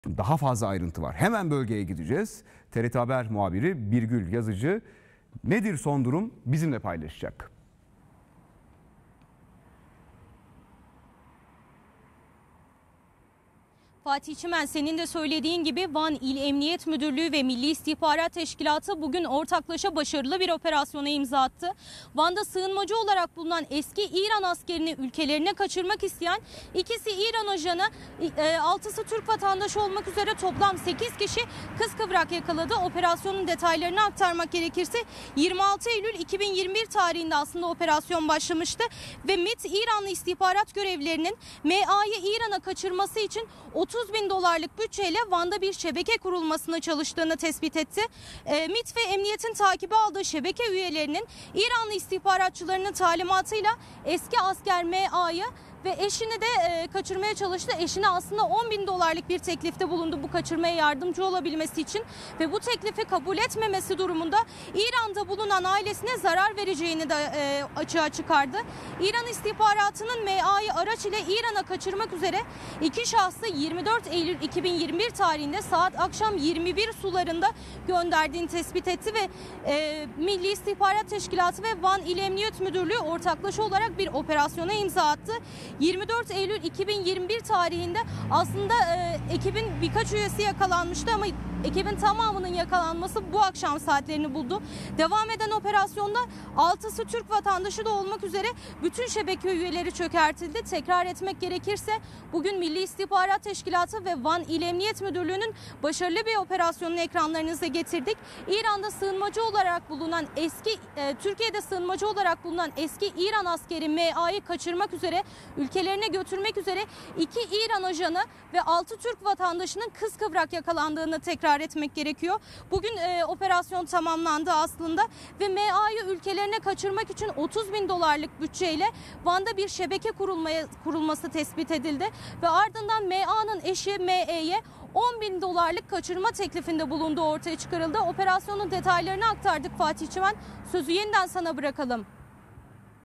Daha fazla ayrıntı var. Hemen bölgeye gideceğiz. TRT Haber muhabiri Birgül Yazıcı nedir son durum bizimle paylaşacak. Fatih Çimen, senin de söylediğin gibi Van İl Emniyet Müdürlüğü ve Milli İstihbarat Teşkilatı bugün ortaklaşa başarılı bir operasyona imza attı. Van'da sığınmacı olarak bulunan eski İran askerini ülkelerine kaçırmak isteyen ikisi İran ajanı, 6'sı Türk vatandaşı olmak üzere toplam 8 kişi kıskıvrak yakaladı. Operasyonun detaylarını aktarmak gerekirse 26 Eylül 2021 tarihinde aslında operasyon başlamıştı ve MİT İranlı istihbarat görevlilerinin MA'yı İran'a kaçırması için 30 bin dolarlık bütçeyle Van'da bir şebeke kurulmasına çalıştığını tespit etti. MİT ve emniyetin takibi aldığı şebeke üyelerinin İranlı istihbaratçılarının talimatıyla eski asker MA'yı ve eşini de kaçırmaya çalıştı. Eşine aslında 10 bin dolarlık bir teklifte bulundu bu kaçırmaya yardımcı olabilmesi için ve bu teklifi kabul etmemesi durumunda İran'da bulunan ailesine zarar vereceğini de açığa çıkardı. İran istihbaratının MA'yı araç ile İran'a kaçırmak üzere iki şahsı 24 Eylül 2021 tarihinde saat akşam 21 sularında gönderdiğini tespit etti ve Milli İstihbarat Teşkilatı ve Van İl Emniyet Müdürlüğü ortaklaşa olarak bir operasyona imza attı. 24 Eylül 2021 tarihinde aslında ekibin birkaç üyesi yakalanmıştı ama ekibin tamamının yakalanması bu akşam saatlerini buldu. Devam eden operasyonda 6'sı Türk vatandaşı da olmak üzere bütün şebeke üyeleri çökertildi. Tekrar etmek gerekirse bugün Milli İstihbarat Teşkilatı ve Van İl Emniyet Müdürlüğü'nün başarılı bir operasyonunu ekranlarınıza getirdik. İran'da sığınmacı olarak bulunan Türkiye'de sığınmacı olarak bulunan eski İran askeri MA'yı kaçırmak üzere ülkelerine götürmek üzere 2 İran ajanı ve 6 Türk vatandaşının kıskıvrak yakalandığını tekrar etmek gerekiyor. Bugün operasyon tamamlandı aslında ve MA'yı ülkelerine kaçırmak için 30 bin dolarlık bütçeyle Van'da bir şebeke kurulması tespit edildi ve ardından MA'nın eşi ME'ye 10 bin dolarlık kaçırma teklifinde bulunduğu ortaya çıkarıldı. Operasyonun detaylarını aktardık Fatih Çimen. Sözü yeniden sana bırakalım.